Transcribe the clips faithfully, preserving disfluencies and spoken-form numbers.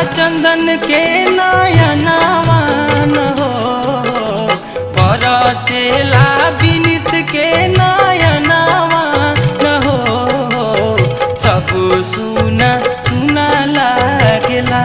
चंदन के नयनवा न हो बरसेला विनीत के नयनवा न हो सब सुना सुना लागेला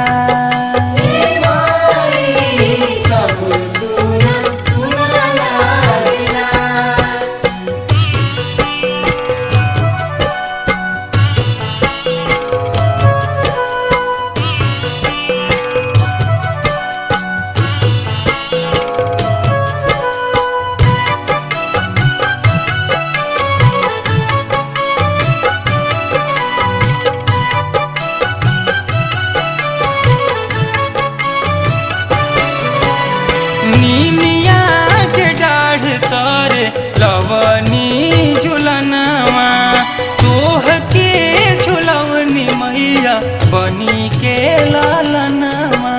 नीमिया के डाढ़ तर लवनी झुलनवा तोह के झुलवनी मैया बनी के लालनवा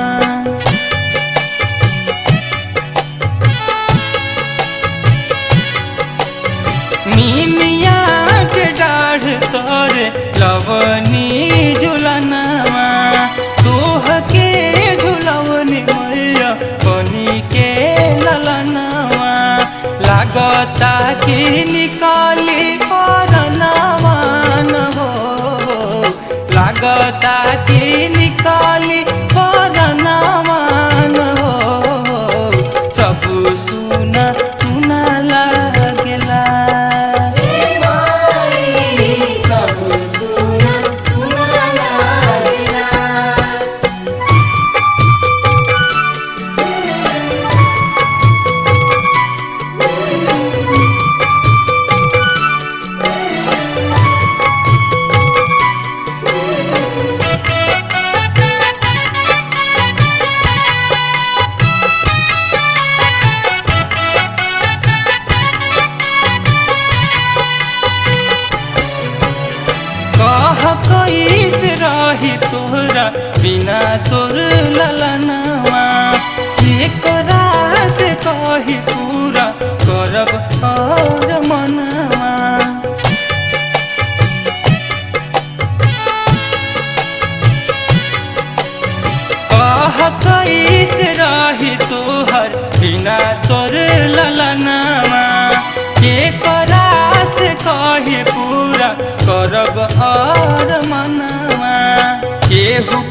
नीमिया के डाढ़ तर लवनी झुलनवा तोह के झुलवनी मैया बनी के ललनवा लागता कि निकाली परनवा न हो लागता कि निकाली परनवा न हो सब सुना सुना लागेला कैसे रही तोहरा बिना तोर ललनवा एकरा से कही पूरा करब और मनवा कह कैसे रही तोहर बिना तोर ललनवा एकरा से कही पूरा करब और मनवा केहू